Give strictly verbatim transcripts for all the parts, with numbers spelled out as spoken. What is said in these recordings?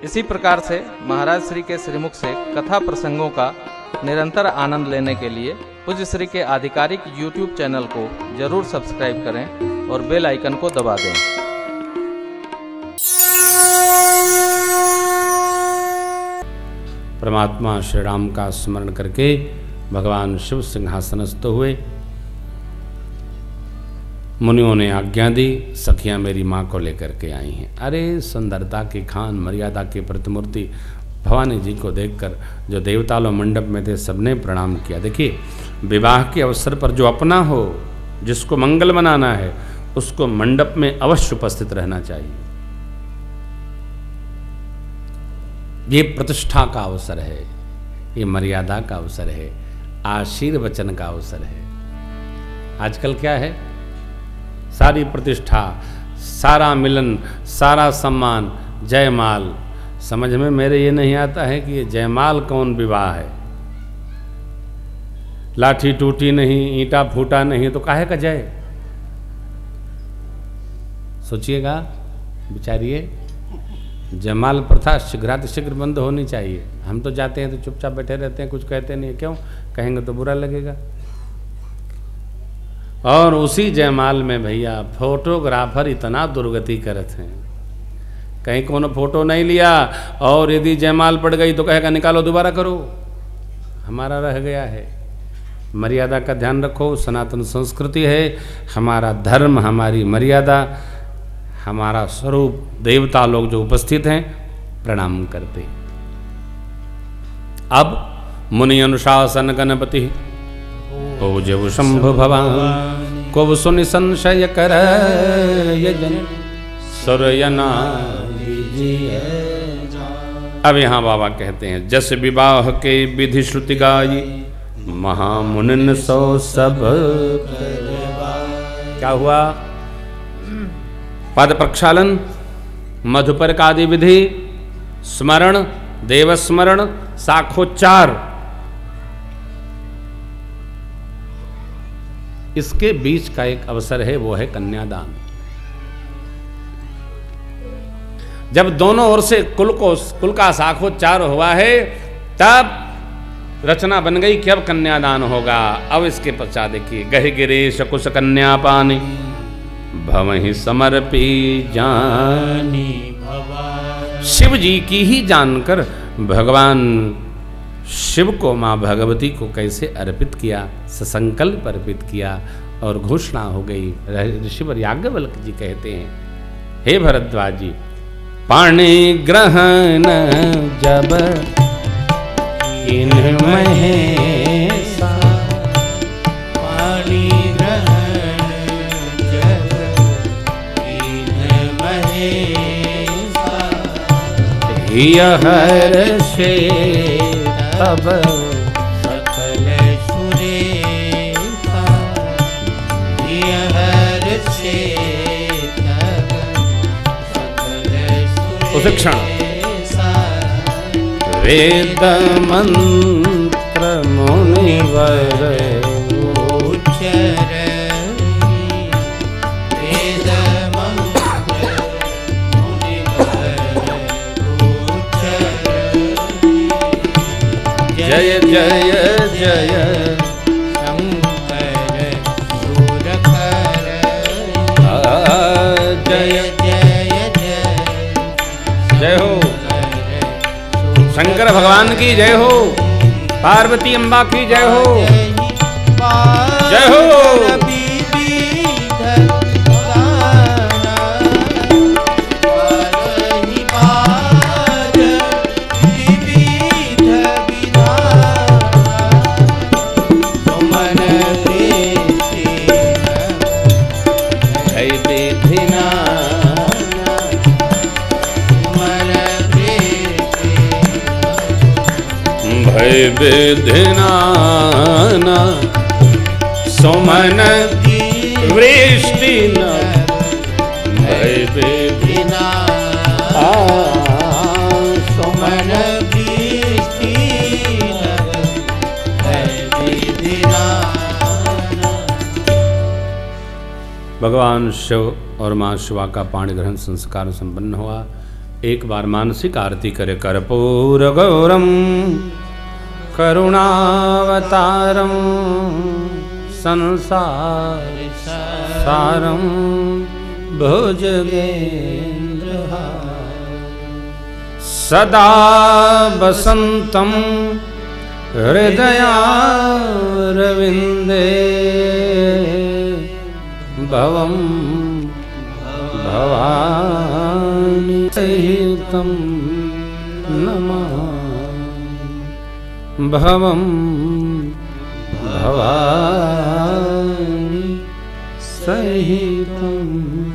इसी प्रकार से महाराज श्री के श्रीमुख से कथा प्रसंगों का निरंतर आनंद लेने के लिए पूज्य श्री के आधिकारिक यूट्यूब चैनल को जरूर सब्सक्राइब करें और बेल आइकन को दबा दें। परमात्मा श्री राम का स्मरण करके भगवान शिव सिंहासनस्थ हुए। मुनियों ने आज्ञा दी, सखियां मेरी माँ को लेकर के आई हैं। अरे सुंदरता की खान, मर्यादा की प्रतिमूर्ति भवानी जी को देखकर जो देवता लोग मंडप में थे सबने प्रणाम किया। देखिए, विवाह के अवसर पर जो अपना हो, जिसको मंगल मनाना है, उसको मंडप में अवश्य उपस्थित रहना चाहिए। ये प्रतिष्ठा का अवसर है, ये मर्यादा का अवसर है, आशीर्वचन का अवसर है। आजकल क्या है, सारी प्रतिष्ठा, सारा मिलन, सारा सम्मान, जयमाल। समझ में मेरे ये नहीं आता है कि ये जयमाल कौन विवाह है। लाठी टूटी नहीं, ईंटा फूटा नहीं, तो काहे का जय। सोचिएगा, विचारिए। जयमाल प्रथा शीघ्रातिशीघ्र बंद होनी चाहिए। हम तो जाते हैं तो चुपचाप बैठे रहते हैं, कुछ कहते नहीं। क्यों कहेंगे तो बुरा लगेगा। और उसी जयमाल में भैया फोटोग्राफर इतना दुर्गति करते हैं। कहीं कोनो फोटो नहीं लिया और यदि जयमाल पड़ गई तो कहेगा निकालो दोबारा करो। हमारा रह गया है। मर्यादा का ध्यान रखो। सनातन संस्कृति है, हमारा धर्म, हमारी मर्यादा, हमारा स्वरूप। देवता लोग जो उपस्थित हैं प्रणाम करते। अब मुनि अनुशासन गणपति ओ जब शंभु भवान को सुनि संशय कर यजन सुरयना। अब यहाँ बाबा कहते हैं, जस विवाह के विधि श्रुति गाई महामुनिन सो सब। क्या हुआ? पद प्रक्षालन, मधुपर आदि विधि, स्मरण, देवस्मरण, साखोच्चार, इसके बीच का एक अवसर है, वो है कन्यादान। जब दोनों ओर से कुल को कुल का साखोच्चार हुआ है, तब रचना बन गई कि अब कन्यादान होगा। अब इसके पश्चात देखिए, गह गिरीश कुश कन्या पानी भवहि समर्पी जानी। शिव जी की ही जानकर भगवान शिव को माँ भगवती को कैसे अर्पित किया, ससंकल्प अर्पित किया और घोषणा हो गई। ऋषिवर याज्ञवल्क्य जी कहते हैं, हे भरद्वाज जी, पाणि ग्रहण जब इन महेशा, पाणि ग्रहण जब इन महेशा, हर्षे तब सकल सुरेखा, हर्षे तब सकल सुरेखा। वेद मंत्र मुनिवर उच्चर, वेद मंत्र मुनिवर उच्चर। जय जय जय शंकर सुरकर, जय जय जय जय हो शंकर भगवान की जय हो, पार्वती अम्बा की जय हो, जय हो। भय विधिनाना सुमन वृष्टि न, भय विधिना सुमन वृष्टि न, भय विधिना। भगवान शिव और माँ शिवा का पाणी ग्रहण संस्कार संपन्न हुआ। एक बार मानसिक आरती करे। कर्पूर गौरम करुणावतारम संसार सारम भुजगेन्द्रहारम सदा वसंतम हृदयारविंदे भवम भवानी सहितं नमामि भवम भवानी सहितं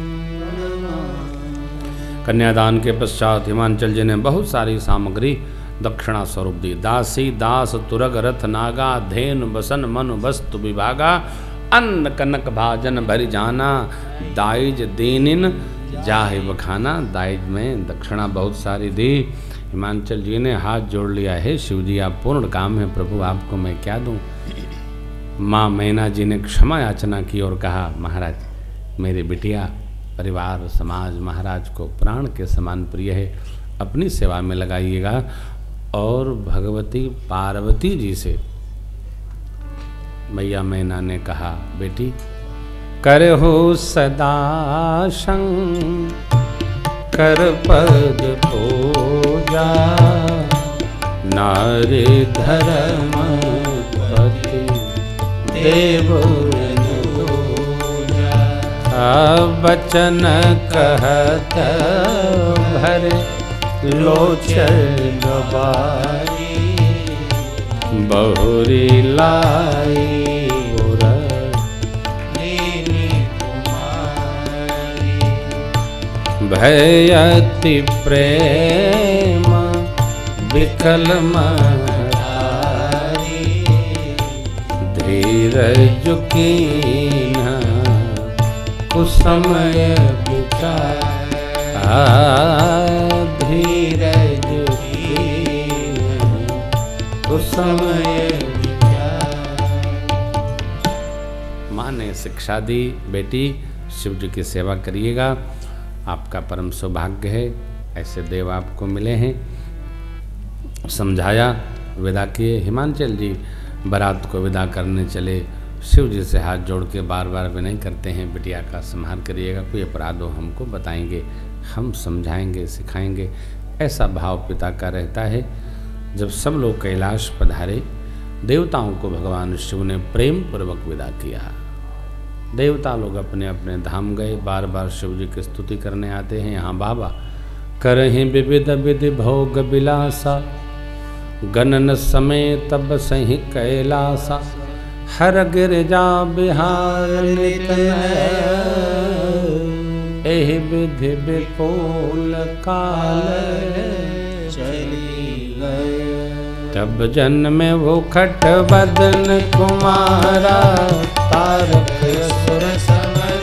नमामि। कन्यादान के पश्चात हिमांचल जी ने बहुत सारी सामग्री दक्षिणा स्वरूप दी। दासी दास तुरग रथ नागा धेनु बसन मनु वस्तु विभागा अन्न कनक भाजन भरि जाना दाइज दीनिन जाहि बखाना। दाइज में दक्षिणा बहुत सारी दी। हिमांचल जी ने हाथ जोड़ लिया है, शिव जी आप पूर्ण काम है प्रभु, आपको मैं क्या दूं। माँ मैना जी ने क्षमा याचना की और कहा महाराज मेरी बिटिया परिवार समाज महाराज को प्राण के समान प्रिय है, अपनी सेवा में लगाइएगा। और भगवती पार्वती जी से मैया मैना ने कहा बेटी करहु सदा शंकर पद पूजा नारी धर्म पति देव बचन कहत भरे लोचन बारी बहुरी लाई भयति प्रेम विकल महतारी धीरज कीन्ह कुसमय विचार धीरज कुसमय विचार। माँ ने शिक्षा दी बेटी शिव जी की सेवा करिएगा, आपका परम सौभाग्य है, ऐसे देव आपको मिले हैं। समझाया, विदा किए। हिमांचल जी बारात को विदा करने चले। शिव जी से हाथ जोड़ के बार बार विनय करते हैं बिटिया का संहार करिएगा, कोई अपराध हो हमको बताएंगे, हम समझाएंगे सिखाएंगे। ऐसा भाव पिता का रहता है। जब सब लोग कैलाश पधारे, देवताओं को भगवान शिव ने प्रेम पूर्वक विदा किया। देवता लोग अपने अपने धाम गए। बार बार शिव जी की स्तुति करने आते हैं। यहाँ बाबा करहीं विविध विधि भोग विलासा गणन समय तब सही कैलासा हर गिरजा बिहार एहि विधि विपुल काल चली गए। तब जन्मे वो खट बदन कुमारा तारक असुर समर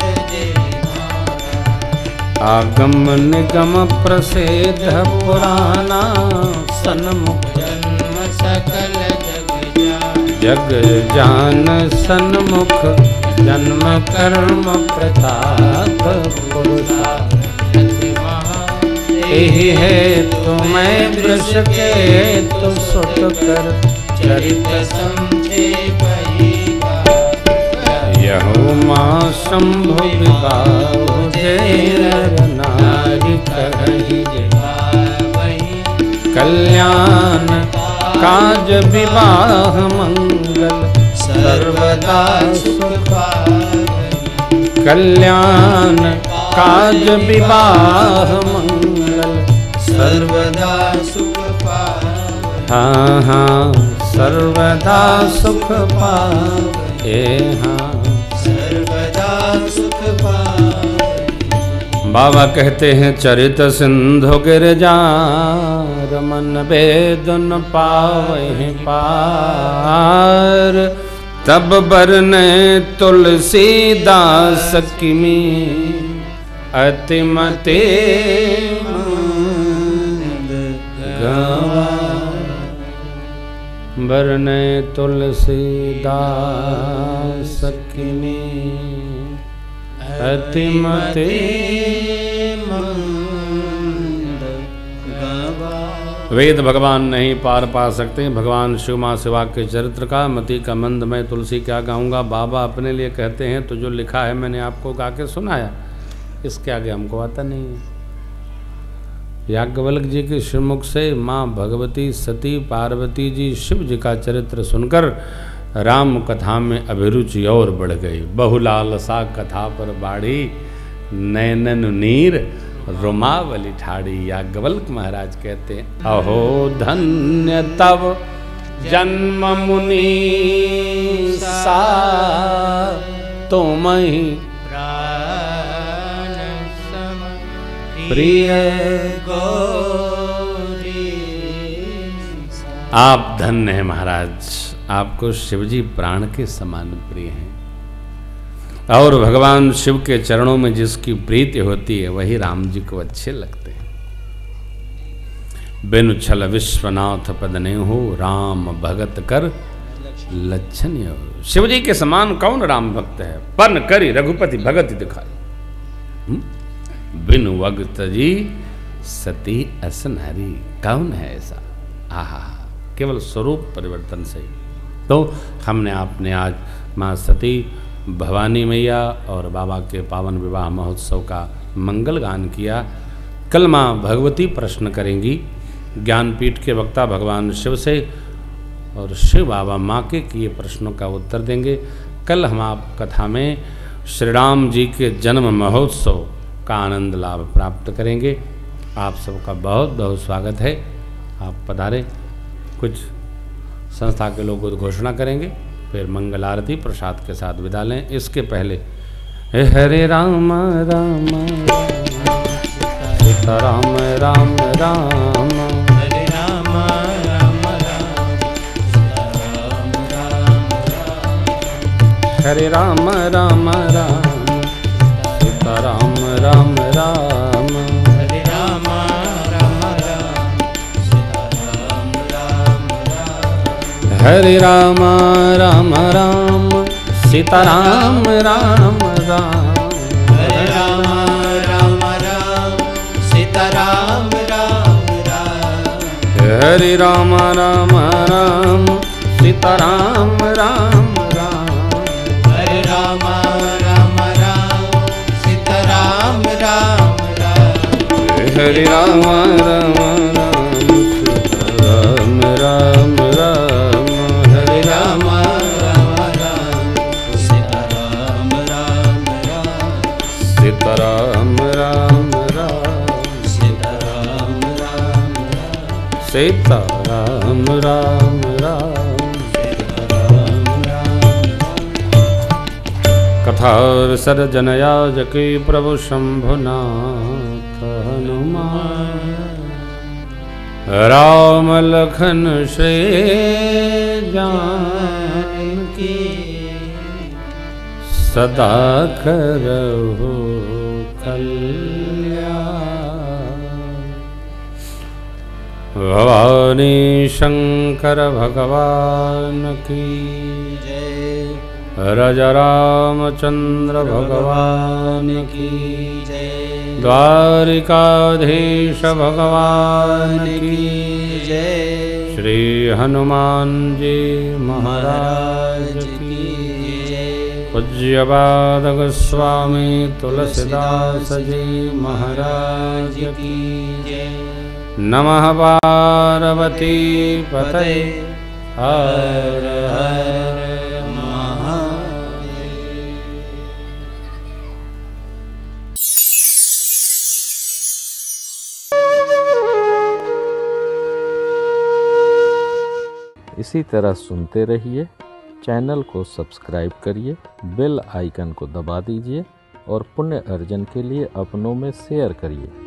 आगम निगम प्रसिद्ध पुराना सन्मुख जन्म सकल जग जान सन्मुख जन्म कर्म प्रताप पुरुषा यही है तुम्हें वृष के तो सुट कर चरित संक्षेप यहो माँ शंभु नारी कही कल्याण काज विवाह मंगल सर्वदा सुख कल्याण काज विवाह मंगल सर्वदा सुख हाँ हाँ सर्वदा सुख पाए हाँ सर्वदा सुख पाए। बाबा कहते हैं चरित सिंधु गिरजार मन वेदन पावहि पार तब बरने तुलसीदास किमी अतिमते गवा बरने तुलसीदास किमी अतिमते वेद भगवान नहीं पार पा सकते, भगवान शिव माँ शिवा के चरित्र का मति का मंद मैं तुलसी क्या गाऊंगा। बाबा अपने लिए कहते हैं तो जो लिखा है मैंने आपको गा के सुनाया, इसके आगे हमको आता नहीं है। याज्ञवल्क्य जी के श्रीमुख से माँ भगवती सती पार्वती जी शिव जी का चरित्र सुनकर राम कथा में अभिरुचि और बढ़ गई। बहुलालसा कथा पर बाढ़ी नैनन नीर रोमावली ठाड़ी। याज्ञवल्क्य महाराज कहते हैं अहो धन्य तव जन्म मुनि सा तुम ही प्राण सम प्रिय गौरी। आप धन्य हैं महाराज, आपको शिवजी प्राण के समान प्रिय हैं और भगवान शिव के चरणों में जिसकी प्रीति होती है वही राम जी को अच्छे लगते हैं। बिनु छल विश्वनाथ पद ने हो राम भगत कर लक्षण हो। शिव जी के समान कौन राम भक्त है, पन करी रघुपति भगत दिखाई। बिनु वक्त जी सती असनहरी, कौन है ऐसा। आहा, केवल स्वरूप परिवर्तन से। तो हमने आपने आज माँ सती भवानी मैया और बाबा के पावन विवाह महोत्सव का मंगल गान किया। कल माँ भगवती प्रश्न करेंगी ज्ञानपीठ के वक्ता भगवान शिव से, और शिव बाबा माँ के किए प्रश्नों का उत्तर देंगे। कल हम आप कथा में श्री राम जी के जन्म महोत्सव का आनंद लाभ प्राप्त करेंगे। आप सबका बहुत बहुत स्वागत है, आप पधारें। कुछ संस्था के लोग उद्घोषणा करेंगे, फिर मंगल आरती प्रसाद के साथ विदा लें। इसके पहले हरे राम राम सीता राम राम राम हरे राम राम हरे राम राम राम सीता राम राम राम हरे राम राम राम सीता राम राम राम हरे राम राम राम सीता राम राम राम हरे राम राम राम सीता राम राम राम हरे राम राम राम सीता राम राम राम हरे राम राम राम सीता राम राम राम हरे राम राम राम सीता राम राम राम हरे राम राम राम सीता राम राम राम सीता राम राम राम सीता राम राम राम सीता राम राम राम कथार सर्जनयाजकी प्रभु शंभुनाथ हनुमान राम लखन श्री जानकी सदा करहु कल्याण। भवानी शंकर भगवान की जय राजा रामचंद्र भगवान की जय द्वारिकाधीश भगवान की जय श्री हनुमान जी महाराज की जय पूज्यपाद गोस्वामी तुलसीदास जी महाराज की जय नमः पार्वती पतये हर हर महादेव। इसी तरह सुनते रहिए, चैनल को सब्सक्राइब करिए, बेल आइकन को दबा दीजिए और पुण्य अर्जन के लिए अपनों में शेयर करिए।